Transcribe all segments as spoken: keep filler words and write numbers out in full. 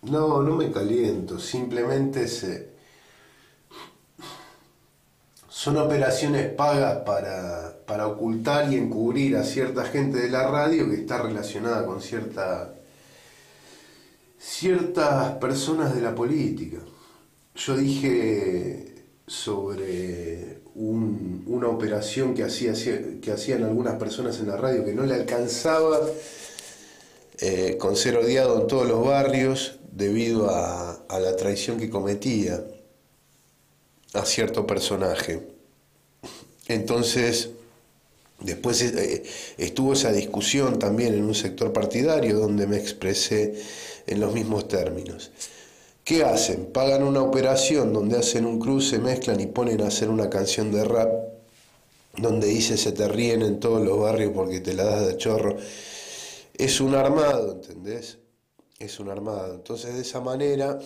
No, no me caliento, simplemente se, son operaciones pagas para, para ocultar y encubrir a cierta gente de la radio que está relacionada con cierta, ciertas personas de la política. Yo dije sobre un- una operación que, hacía, que hacían algunas personas en la radio que no le alcanzaba eh, con ser odiado en todos los barrios debido a, a la traición que cometía a cierto personaje. Entonces, después eh, estuvo esa discusión también en un sector partidario donde me expresé en los mismos términos. ¿Qué hacen? Pagan una operación donde hacen un cruce, mezclan y ponen a hacer una canción de rap donde dice se te ríen en todos los barrios porque te la das de chorro. Es un armado, ¿entendés? Es un armado. Entonces de esa manera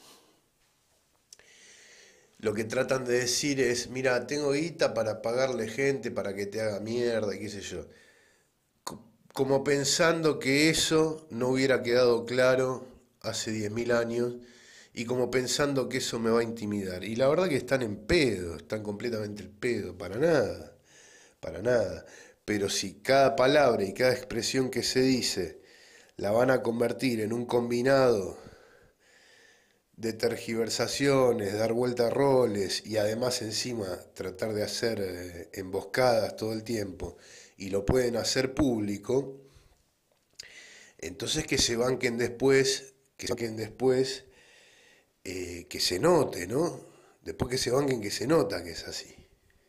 lo que tratan de decir es, mira, tengo guita para pagarle gente para que te haga mierda y qué sé yo. Como pensando que eso no hubiera quedado claro hace diez mil años y como pensando que eso me va a intimidar. Y la verdad que están en pedo, están completamente en pedo, para nada, para nada. Pero si cada palabra y cada expresión que se dice la van a convertir en un combinado de tergiversaciones, dar vuelta a roles y además encima tratar de hacer eh, emboscadas todo el tiempo y lo pueden hacer público, entonces que se banquen después, que se banquen después, eh, que se note, ¿no? Después que se banquen que se nota que es así.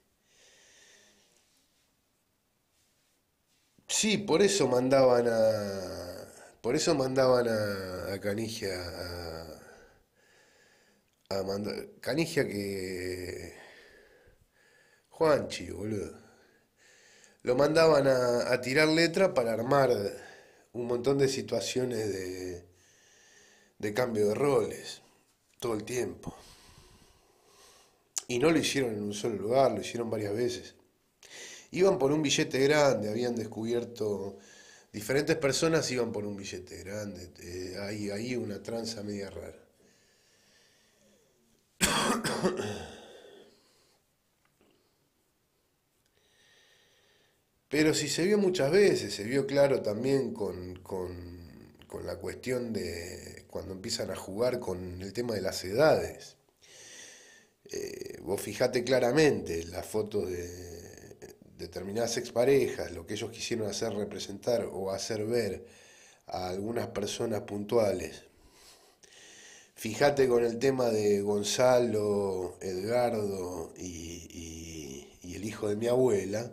Sí, por eso mandaban a. Por eso mandaban a, a Canigia a, a mandar. Canigia que. Juanchi, boludo. Lo mandaban a, a tirar letra para armar un montón de situaciones de, de cambio de roles todo el tiempo. Y no lo hicieron en un solo lugar, lo hicieron varias veces. Iban por un billete grande, habían descubierto, diferentes personas iban por un billete grande, eh, hay ahí una tranza media rara. Pero si se vio muchas veces, se vio claro también con, con, con la cuestión de cuando empiezan a jugar con el tema de las edades. Eh, vos fijate claramente las fotos de determinadas exparejas, lo que ellos quisieron hacer representar o hacer ver a algunas personas puntuales. Fíjate con el tema de Gonzalo, Edgardo y, y, y el hijo de mi abuela,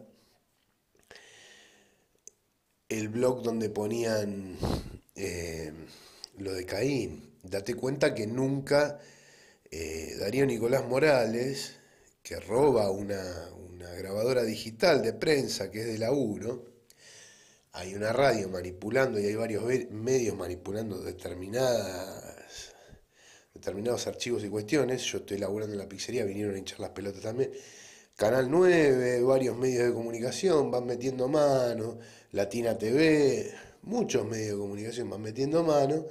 el blog donde ponían eh, lo de Caín. Date cuenta que nunca eh, Darío Nicolás Morales, que roba una, una grabadora digital de prensa que es de laburo, hay una radio manipulando y hay varios medios manipulando determinadas determinados archivos y cuestiones. Yo estoy laburando en la pizzería, vinieron a hinchar las pelotas también. Canal nueve, varios medios de comunicación van metiendo mano, Latina T V, muchos medios de comunicación van metiendo mano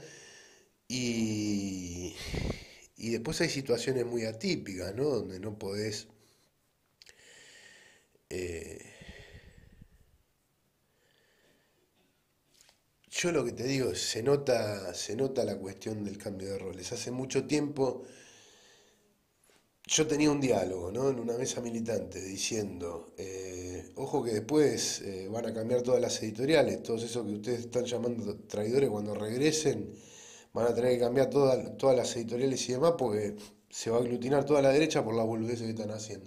y, y después hay situaciones muy atípicas, ¿no? Donde no podés eh, yo lo que te digo, se nota, se nota la cuestión del cambio de roles. Hace mucho tiempo yo tenía un diálogo, ¿no? En una mesa militante diciendo, eh, ojo que después eh, van a cambiar todas las editoriales, todos esos que ustedes están llamando traidores cuando regresen, van a tener que cambiar toda- todas las editoriales y demás porque se va a aglutinar toda la derecha por las boludeces que están haciendo.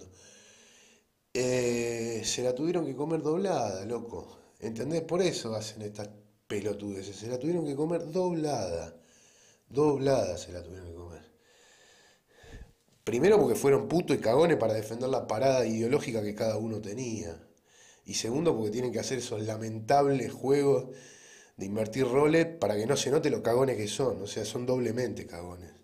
Eh, se la tuvieron que comer doblada, loco. ¿Entendés? Por eso hacen estas pelotudeces. Se la tuvieron que comer doblada. Doblada se la tuvieron que comer. Primero porque fueron putos y cagones para defender la parada ideológica que cada uno tenía. Y segundo porque tienen que hacer esos lamentables juegos de invertir roles para que no se note lo cagones que son. O sea, son doblemente cagones.